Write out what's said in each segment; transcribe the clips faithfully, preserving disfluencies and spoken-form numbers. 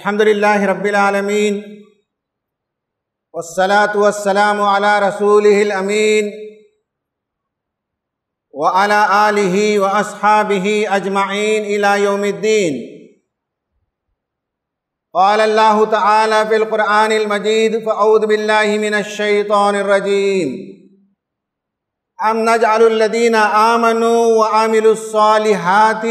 الحمد للہ رب العالمین والصلاة والسلام علی رسولہ الامین وعلی آلہ واصحابہ اجمعین الی یوم الدین۔ قال اللہ تعالی فی القرآن المجید فاعوذ باللہ من الشیطان الرجیم ام نجعل الذین آمنوا وعملوا الصالحات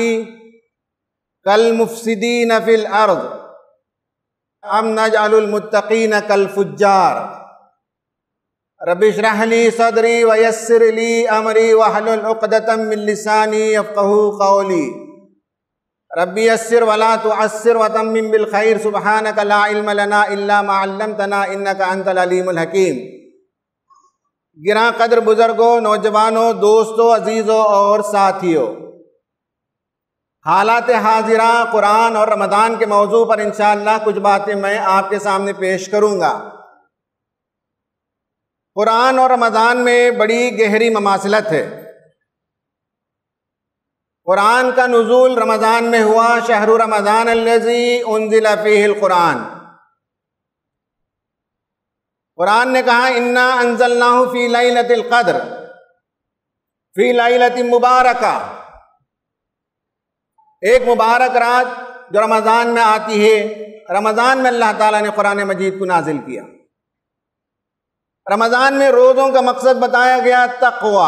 کالمفسدین فی الارض ام نجعل المتقین کالفجار۔ رب اشرح لی صدری ویسر لی امری واحلل عقدۃ من لسانی یفقہوا قولی۔ رب یسر ولا تعسر وتمم بالخیر سبحانک لا علم لنا الا ما علمتنا انک انت العلیم الحکیم۔ گراں قدر بزرگوں، نوجوانوں، دوستوں، عزیزوں اور ساتھیوں، حالات حاضرہ قرآن اور رمضان کے موضوع پر انشاءاللہ کچھ باتیں میں آپ کے سامنے پیش کروں گا۔ قرآن اور رمضان میں بڑی گہری مماثلت ہے۔ قرآن کا نزول رمضان میں ہوا، شہر رمضان الذی انزل فیہ القرآن۔ قرآن نے کہا انا انزلناہ فی لیلۃ القدر فی لیلۃ مبارکہ، ایک مبارک رات جو رمضان میں آتی ہے۔ رمضان میں اللہ تعالیٰ نے قرآن مجید کو نازل کیا۔ رمضان میں روزوں کا مقصد بتایا گیا تقوی،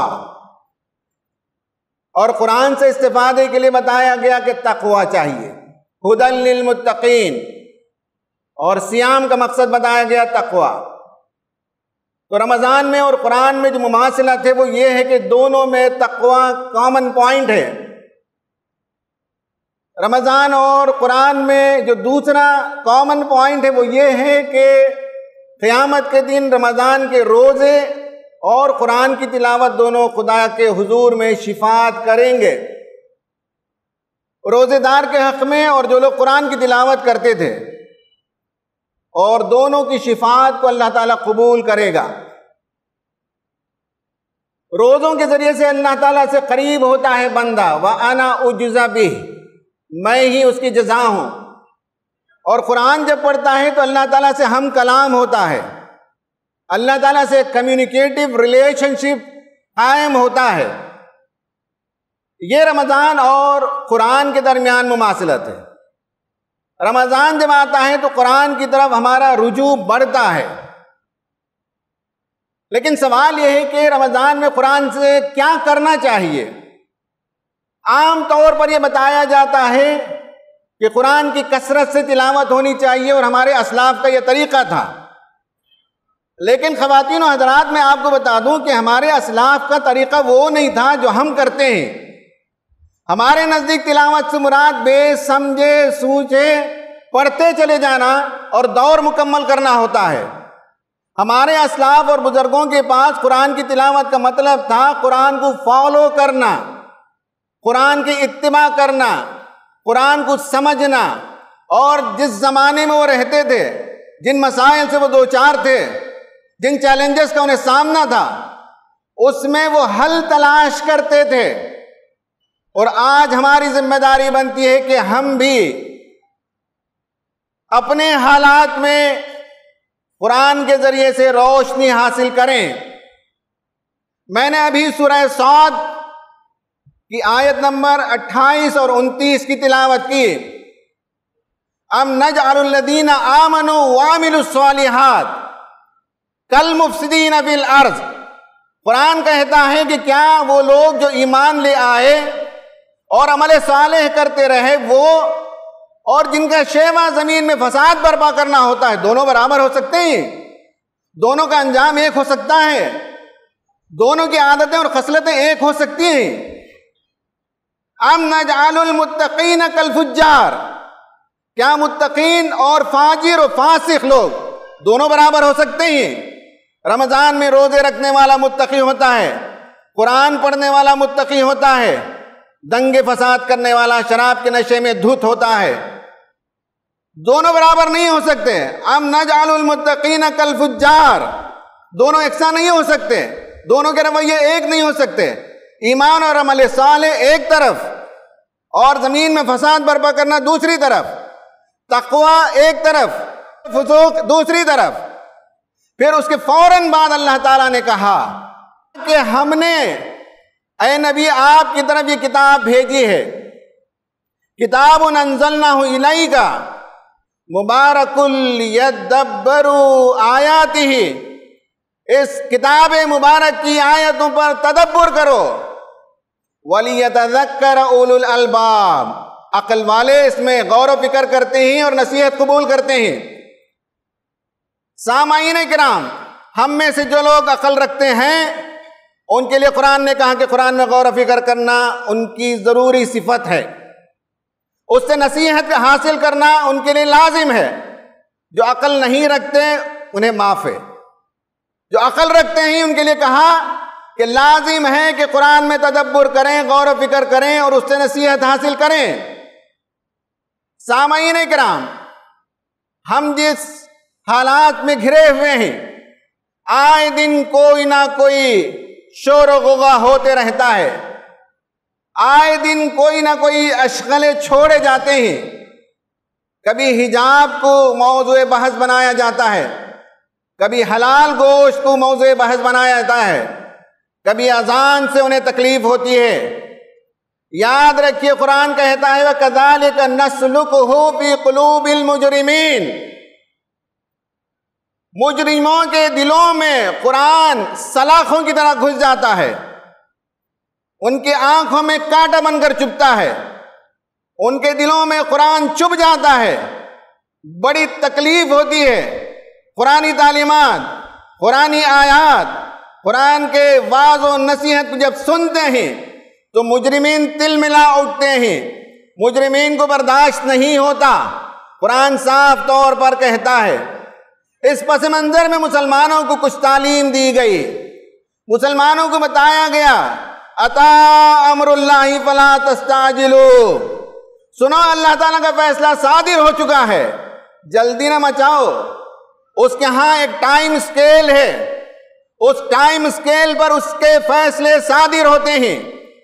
اور قرآن سے استفادے کے لیے بتایا گیا کہ تقوی چاہیے، ھدی للمتقین، اور صیام کا مقصد بتایا گیا تقوی۔ تو رمضان میں اور قرآن میں جو مماثلت ہے وہ یہ ہے کہ دونوں میں تقوی کامن پوائنٹ ہے۔ رمضان اور قرآن میں جو دوسرا کامن پوائنٹ ہے وہ یہ ہے کہ قیامت کے دن رمضان کے روزے اور قرآن کی تلاوت دونوں خدا کے حضور میں شفاعت کریں گے، روزے دار کے حق میں اور جو لوگ قرآن کی تلاوت کرتے تھے، اور دونوں کی شفاعت کو اللہ تعالیٰ قبول کرے گا۔ روزوں کے ذریعے سے اللہ تعالیٰ سے قریب ہوتا ہے بندہ، وَأَنَا أُجْزَ بِهِ، میں ہی اس کی جزا ہوں۔ اور قرآن جب پڑھتا ہے تو اللہ تعالیٰ سے ہم کلام ہوتا ہے، اللہ تعالیٰ سے کمیونیکیٹو ریلیشن شپ قائم ہوتا ہے۔ یہ رمضان اور قرآن کے درمیان مماثلت ہے۔ رمضان جب آتا ہے تو قرآن کی طرف ہمارا رجوع بڑھتا ہے، لیکن سوال یہ ہے کہ رمضان میں قرآن سے کیا کرنا چاہیے؟ عام طور پر یہ بتایا جاتا ہے کہ قرآن کی کثرت سے تلاوت ہونی چاہیے، اور ہمارے اسلاف کا یہ طریقہ تھا۔ لیکن خواتین و حضرات، میں آپ کو بتا دوں کہ ہمارے اسلاف کا طریقہ وہ نہیں تھا جو ہم کرتے ہیں۔ ہمارے نزدیک تلاوت سے مراد بے سمجھے سوچے پڑھتے چلے جانا اور دور مکمل کرنا ہوتا ہے۔ ہمارے اسلاف اور بزرگوں کے پاس قرآن کی تلاوت کا مطلب تھا قرآن کو فالو کرنا، قرآن کی اتباع کرنا، قرآن کو سمجھنا، اور جس زمانے میں وہ رہتے تھے، جن مسائل سے وہ دوچار تھے، جن چیلنجز کا انہیں سامنا تھا، اس میں وہ حل تلاش کرتے تھے۔ اور آج ہماری ذمہ داری بنتی ہے کہ ہم بھی اپنے حالات میں قرآن کے ذریعے سے روشنی حاصل کریں۔ میں نے ابھی سورہ صاد کی آیت نمبر اٹھائیس اور انتیس کی تلاوت کی۔ ام نجعل الذین آمنوا وعملوا الصالحات کالمفسدین فی الارض۔ قرآن کہتا ہے کہ کیا وہ لوگ جو ایمان لے آئے اور عمل صالح کرتے رہے، وہ اور جن کا شیوا زمین میں فساد برپا کرنا ہوتا ہے، دونوں برابر ہو سکتے ہیں؟ دونوں کا انجام ایک ہو سکتا ہے؟ دونوں کی عادتیں اور خصلتیں ایک ہو سکتی ہیں؟ ام نجعل المتقین کالفجار، کیا متقین اور فاجر و فاسق لوگ دونوں برابر ہو سکتے ہیں؟ رمضان میں روزے رکھنے والا متقی ہوتا ہے، قرآن پڑھنے والا متقی ہوتا ہے، دنگے فساد کرنے والا شراب کے نشے میں دھت ہوتا ہے۔ دونوں برابر نہیں ہو سکتے۔ ام نجعل المتقین کالفجار، دونوں یکساں نہیں ہو سکتے، دونوں کے رویے ایک نہیں ہو سکتے۔ ایمان اور عمل صالح ایک طرف، اور زمین میں فساد برپا کرنا دوسری طرف۔ تقوی ایک طرف، فسوق دوسری طرف۔ پھر اس کے فوراً بعد اللہ تعالیٰ نے کہا کہ ہم نے اے نبی آپ کی طرف یہ کتاب بھیجی ہے، کتاب انزلناہ الیک مبارک لیدبروا آیاتہ، اس کتاب مبارک کی آیتوں پر تدبر کرو، ولیتذکر اولو الالباب، عقل والے اس میں غور و فکر کرتے ہیں اور نصیحت قبول کرتے ہیں۔ سامعین کرام، ہم میں سے جو لوگ عقل رکھتے ہیں ان کے لیے قرآن نے کہا کہ قرآن میں غور و فکر کرنا ان کی ضروری صفت ہے، اس سے نصیحت حاصل کرنا ان کے لیے لازم ہے۔ جو عقل نہیں رکھتے انہیں معاف ہے، جو عقل رکھتے ہیں ان کے لیے کہا کہ لازم ہے کہ قرآن میں تدبر کریں، غور و فکر کریں اور اس سے نصیحت حاصل کریں۔ سامعین کرام، ہم جس حالات میں گھرے ہوئے ہیں، آئے دن کوئی نہ کوئی شور و غوغا ہوتے رہتا ہے، آئے دن کوئی نہ کوئی اشغالے چھوڑے جاتے ہیں۔ کبھی حجاب کو موضوع بحث بنایا جاتا ہے، کبھی حلال گوشت کو موضوع بحث بنایا جاتا ہے، کبھی اذان سے انہیں تکلیف ہوتی ہے۔ یاد رکھیے قرآن کہتا ہے وَكَذَلِكَ نَسْلُكُهُ فِي قُلُوبِ الْمُجْرِمِينَ، مجرموں کے دلوں میں قرآن سلاخوں کی طرح گھس جاتا ہے، ان کی آنکھوں میں کانٹا بن کر چبھتا ہے، ان کے دلوں میں قرآن چبھ جاتا ہے، بڑی تکلیف ہوتی ہے۔ قرآنی تعلیمات، قرآنی آیات، قرآن کے واعظ و نصیحت کو جب سنتے ہیں تو مجرمین تل ملا اٹھتے ہیں، مجرمین کو برداشت نہیں ہوتا۔ قرآن صاف طور پر کہتا ہے، اس پس منظر میں مسلمانوں کو کچھ تعلیم دی گئی، مسلمانوں کو بتایا گیا اتا امر اللہ فلا تستعجلوا، سنو اللہ تعالیٰ کا فیصلہ صادر ہو چکا ہے، جلدی نہ مچاؤ۔ اس کے ہاں ایک ٹائم سکیل ہے، اس ٹائم سکیل پر اس کے فیصلے صادر ہوتے ہیں۔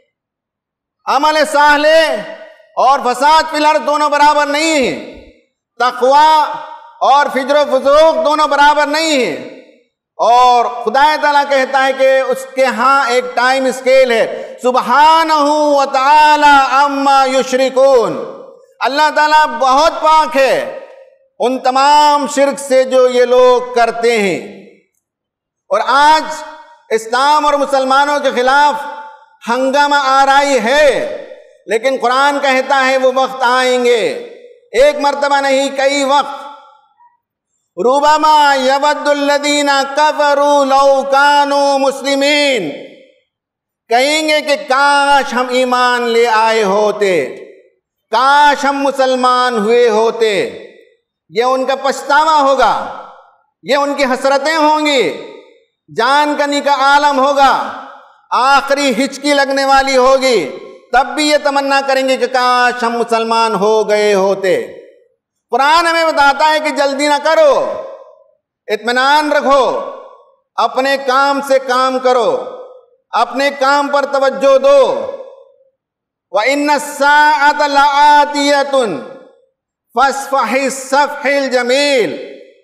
عمل صالح اور فساد فی الارض دونوں برابر نہیں ہیں، تقوی اور فجر و فسوق دونوں برابر نہیں ہیں، اور خدا تعالیٰ کہتا ہے کہ اس کے ہاں ایک ٹائم سکیل ہے۔ سبحانہ وتعالی عما یشرکون، اللہ تعالیٰ بہت پاک ہے ان تمام شرک سے جو یہ لوگ کرتے ہیں۔ اور آج اسلام اور مسلمانوں کے خلاف ہنگامہ آرائی ہے، لیکن قرآن کہتا ہے وہ وقت آئیں گے، ایک مرتبہ نہیں کئی وقت۔ ربما یود الذین کفروا لو کانوا مسلمین، کہیں گے کہ کاش ہم ایمان لے آئے ہوتے، کاش ہم مسلمان ہوئے ہوتے۔ یہ ان کا پچھتاوا ہوگا، یہ ان کی حسرتیں ہوں گی، جان کنی کا عالم ہوگا، آخری ہچکی لگنے والی ہوگی، تب بھی یہ تمنا کریں گے کہ کاش ہم مسلمان ہو گئے ہوتے۔ قرآن ہمیں بتاتا ہے کہ جلدی نہ کرو، اطمینان رکھو، اپنے کام سے کام کرو، اپنے کام پر توجہ دو۔ وَإِنَّ السَّاعَةَ لَآتِيَةٌ فَاصْفَحِ الصَّفْحِ الْجَمِيلَ،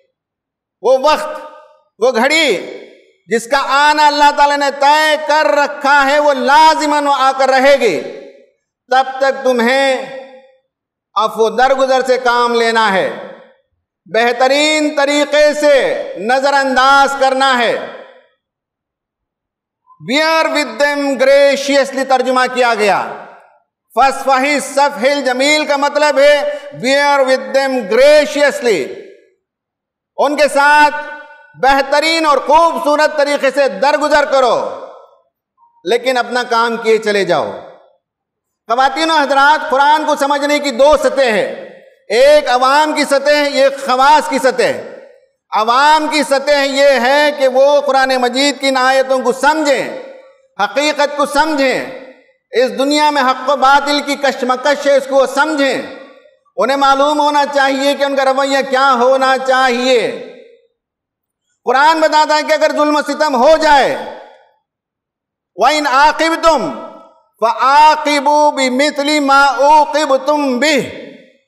وہ وقت، وہ گھڑی جس کا آنا اللہ تعالیٰ نے طے کر رکھا ہے، وہ لازماً آ کر رہے گی۔ تب تک تمہیں عفو درگزر سے کام لینا ہے، بہترین طریقے سے نظر انداز کرنا ہے۔ بیئر ود دیم گریشیسلی ترجمہ کیا گیا، فَاصْفَحِ الصَّفْحِ الْجَمِيلَ کا مطلب ہے بیئر ود دیم گریشیسلی، ان کے ساتھ بہترین اور خوبصورت طریقے سے درگزر کرو، لیکن اپنا کام کیے چلے جاؤ۔ خواتین و حضرات، قرآن کو سمجھنے کی دو سطح ہیں، ایک عوام کی سطح، ایک خواص کی سطح۔ عوام کی سطح یہ ہے کہ وہ قرآن مجید کی ان آیتوں کو سمجھیں، حقیقت کو سمجھیں، اس دنیا میں حق و باطل کی کشمکش ہے اس کو وہ سمجھیں، انہیں معلوم ہونا چاہیے کہ ان کا رویہ کیا ہونا چاہیے۔ قرآن بتاتا ہے کہ اگر ظلم و ستم ہو جائے، وَإِنْ عَاقِبْتُمْ فَعَاقِبُوا بِمِثْلِ مَا عُوقِبْتُمْ بِهِ،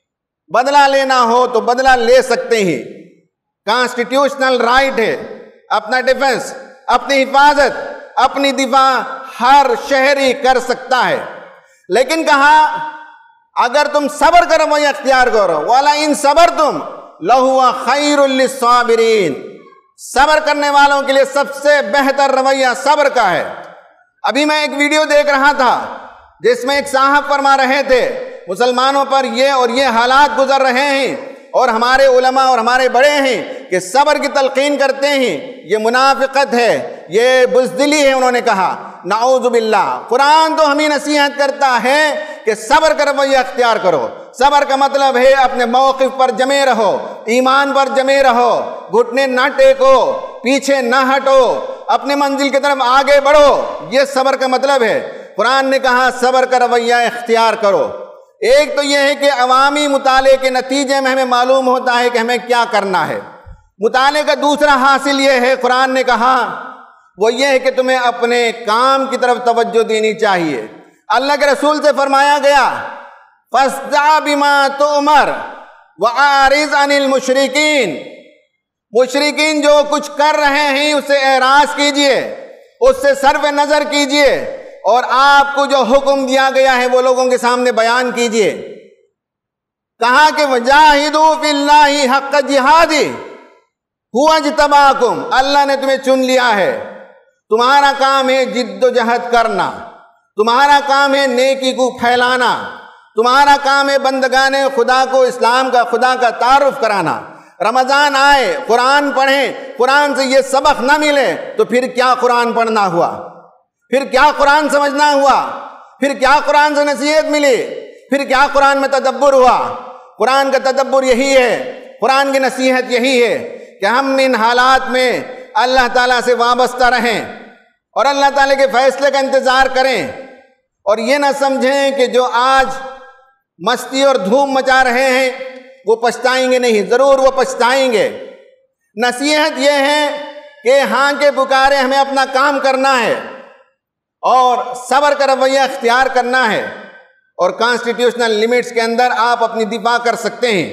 بدلہ لینا ہو تو بدلہ لے سکتے ہیں، کانسٹیٹیوشنل رائٹ ہے، اپنا ڈیفنس، اپنی حفاظت، اپنی دفاع ہر شہری کر سکتا ہے۔ لیکن کہا اگر تم صبر کا رویہ اختیار کرو، وَلَا إِن صَبَرْتُمْ لَهُوَ خَيْرٌ لِلصَّابِرِينَ، صبر کرنے والوں کے لیے سب سے بہتر رویہ صبر کا ہے۔ ابھی میں ایک ویڈیو دیکھ رہا تھا جس میں ایک صاحب فرما رہے تھے مسلمانوں پر یہ اور یہ حالات گزر رہے ہیں، اور ہمارے علماء اور ہمارے بڑے ہیں کہ صبر کی تلقین کرتے ہیں، یہ منافقت ہے، یہ بزدلی ہے۔ انہوں نے کہا نعوذ باللہ، قرآن تو ہمیں نصیحت کرتا ہے کہ صبر کا رویہ اختیار کرو۔ صبر کا مطلب ہے اپنے موقف پر جمے رہو، ایمان پر جمے رہو، گھٹنے نہ ٹیکو، پیچھے نہ ہٹو، اپنے منزل کی طرف آگے بڑھو، یہ صبر کا مطلب ہے۔ قرآن نے کہا صبر کا رویہ اختیار کرو۔ ایک تو یہ ہے کہ عوامی مطالعے کے نتیجے میں ہمیں معلوم ہوتا ہے کہ ہمیں کیا کرنا ہے۔ مطالعے کا دوسرا حاصل یہ ہے، قرآن نے کہا وہ یہ ہے کہ تمہیں اپنے کام کی طرف توجہ دینی چاہیے۔ اللہ کے رسول سے فرمایا گیا فَاسْدَعْ بِمَا تُؤْمَرْ وَأَعْرِضْ عَنِ الْمُشْرِكِينَ، مشرکین جو کچھ کر رہے ہیں اس سے اعراض کیجئے، اس سے صرف نظر کیجئے، اور آپ کو جو حکم دیا گیا ہے وہ لوگوں کے سامنے بیان کیجئے۔ کہا کہ وَجَاهِدُوا فِي اللَّهِ حَقَّ جِهَادِهِ هُوَ اجْتَبَاكُمْ، اللہ نے تمہیں چن لیا ہے، تمہارا کام ہے جد و جہد کرنا، تمہارا کام ہے نیکی کو پھیلانا، تمہارا کام ہے بندگان خدا کو اسلام کا خدا کا تعارف کرانا۔ رمضان آئے، قرآن پڑھیں، قرآن سے یہ سبق نہ ملے تو پھر کیا قرآن پڑھنا ہوا، پھر کیا قرآن سمجھنا ہوا، پھر کیا قرآن سے نصیحت ملی، پھر کیا قرآن میں تدبر ہوا۔ قرآن کا تدبر یہی ہے، قرآن کی نصیحت یہی ہے کہ ہم ان حالات میں اللہ تعالیٰ سے وابستہ رہیں اور اللہ تعالیٰ کے فیصلے کا انتظار کریں، اور یہ نہ سمجھیں کہ جو آج مستی اور دھوم مچا رہے ہیں وہ پچھتائیں گے نہیں، ضرور وہ پچھتائیں گے۔ نصیحت یہ ہے کہ ہاں کے پکارے ہمیں اپنا کام کرنا ہے اور صبر کا رویہ اختیار کرنا ہے، اور کانسٹیٹیوشنل لیمٹس کے اندر آپ اپنی دفاع کر سکتے ہیں۔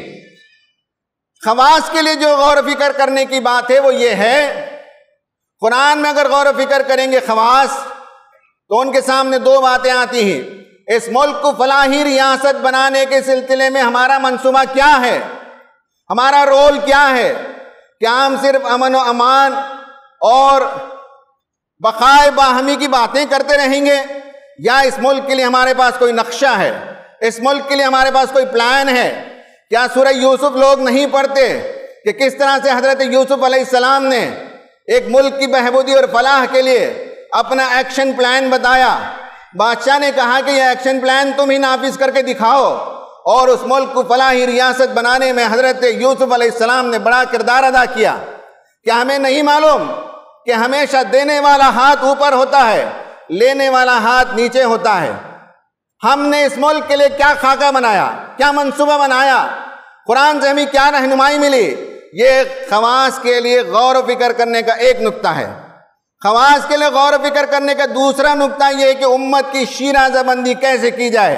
خواص کے لیے جو غور و فکر کرنے کی بات ہے وہ یہ ہے، قرآن میں اگر غور و فکر کریں گے خواص تو ان کے سامنے دو باتیں آتی ہیں۔ اس ملک کو فلاحی ریاست بنانے کے سلسلے میں ہمارا منصوبہ کیا ہے، ہمارا رول کیا ہے؟ کیا ہم صرف امن و امان اور بقائے باہمی کی باتیں کرتے رہیں گے، یا اس ملک کے لیے ہمارے پاس کوئی نقشہ ہے، اس ملک کے لیے ہمارے پاس کوئی پلان ہے؟ کیا سورہ یوسف لوگ نہیں پڑھتے کہ کس طرح سے حضرت یوسف علیہ السلام نے ایک ملک کی بہبودی اور فلاح کے لیے اپنا ایکشن پلان بتایا؟ بادشاہ نے کہا کہ یہ ایکشن پلان تم ہی نافذ کر کے دکھاؤ، اور اس ملک کو فلاحی ریاست بنانے میں حضرت یوسف علیہ السلام نے بڑا کردار ادا کیا۔ کیا ہمیں نہیں معلوم کہ ہمیشہ دینے والا ہاتھ اوپر ہوتا ہے، لینے والا ہاتھ نیچے ہوتا ہے؟ ہم نے اس ملک کے لیے کیا خاکہ بنایا، کیا منصوبہ بنایا، قرآن سے ہمیں کیا رہنمائی ملی؟ یہ خواص کے لیے غور و فکر کرنے کا ایک نقطہ ہے۔ خواص کے لیے غور و فکر کرنے کا دوسرا نقطہ یہ ہے کہ امت کی شیرازہ بندی کیسے کی جائے۔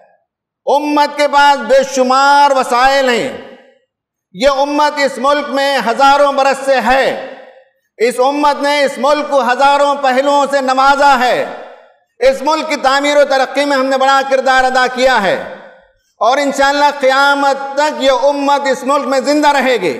امت کے پاس بے شمار وسائل ہیں، یہ امت اس ملک میں ہزاروں برس سے ہے، اس امت نے اس ملک کو ہزاروں پہلوؤں سے نوازا ہے، اس ملک کی تعمیر و ترقی میں ہم نے بڑا کردار ادا کیا ہے، اور انشاءاللہ قیامت تک یہ امت اس ملک میں زندہ رہے گی۔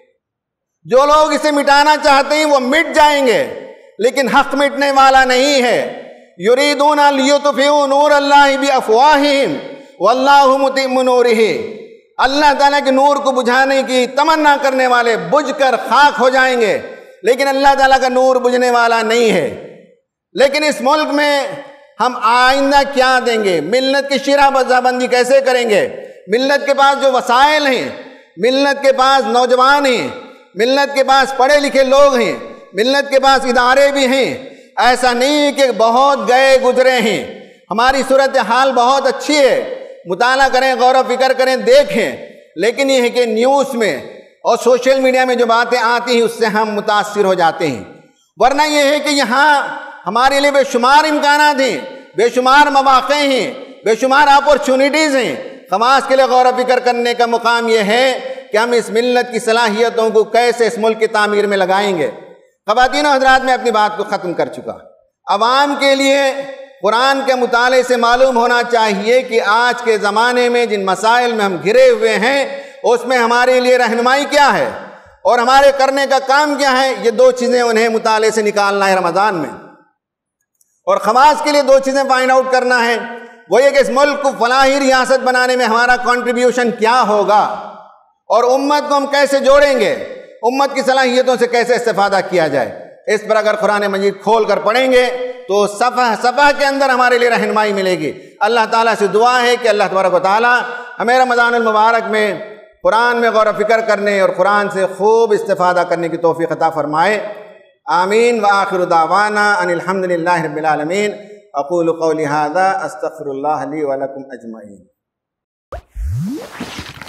جو لوگ اسے مٹانا چاہتے ہیں وہ مٹ جائیں گے، لیکن حق مٹنے والا نہیں ہے۔ یریدون لیطفئوا نور اللہ بافواہہم واللہ متم نورہ، اللہ تعالیٰ کے نور کو بجھانے کی تمنا کرنے والے بجھ کر خاک ہو جائیں گے، لیکن اللہ تعالیٰ کا نور بجھنے والا نہیں ہے۔ لیکن اس ملک میں ہم آئندہ کیا دیں گے؟ ملت کی شیرہ بازہ بندی کیسے کریں گے؟ ملت کے پاس جو وسائل ہیں، ملت کے پاس نوجوان ہیں، ملت کے پاس پڑھے لکھے لوگ ہیں، ملت کے پاس ادارے بھی ہیں، ایسا نہیں کہ بہت گئے گزرے ہیں۔ ہماری صورتحال بہت اچھی ہے، مطالعہ کریں، غور و فکر کریں، دیکھیں، لیکن یہ ہے کہ نیوز میں اور سوشل میڈیا میں جو باتیں آتی ہیں اس سے ہم متاثر ہو جاتے ہیں، ورنہ یہ ہے کہ یہاں ہمارے لیے بے شمار امکانات ہیں، بے شمار مواقع ہیں، بے شمار اپورچونٹیز ہیں، خماس کے لیے غور و فکر کرنے کا مقام یہ ہے کہ ہم اس ملت کی صلاحیتوں کو کیسے اس ملک کی تعمیر میں لگائیں گے۔ خواتین و حضرات، میں اپنی بات کو ختم کر چکا۔ عوام کے لیے قرآن کے مطالعے سے معلوم ہونا چاہیے کہ آج کے زمانے میں جن مسائل میں ہم گھرے ہوئے ہیں اس میں ہمارے لیے رہنمائی کیا ہے اور ہمارے کرنے کا کام کیا ہے۔ یہ دو چیزیں انہیں مطالعے سے نکالنا ہے رمضان میں، اور خماس کے لیے دو چیزیں فائنڈ آؤٹ کرنا ہے۔ وہ یہ کہ اس ملک کو فلاحی ریاست بنانے میں ہمارا کنٹریبیوشن کیا ہوگا اور امت کو ہم کیسے جوڑیں گے، امت کی صلاحیتوں سے کیسے استفادہ کیا جائے۔ اس پر اگر قرآن مجید کھول کر پڑھیں گے تو صفحہ صفحہ کے اندر ہمارے لیے رہنمائی ملے گی۔ اللہ تعالیٰ سے دعا ہے کہ اللہ تبارک و تعالیٰ ہمیں رمضان المبارک میں قرآن میں غور و فکر کرنے اور قرآن سے خوب استفادہ کرنے کی توفیق عطا فرمائے۔ آمین۔ وآخر دعوانا ان الحمد للہ رب العالمین۔ اقول قولی ھذا استغفر اللہ لی ولکم اجمعین۔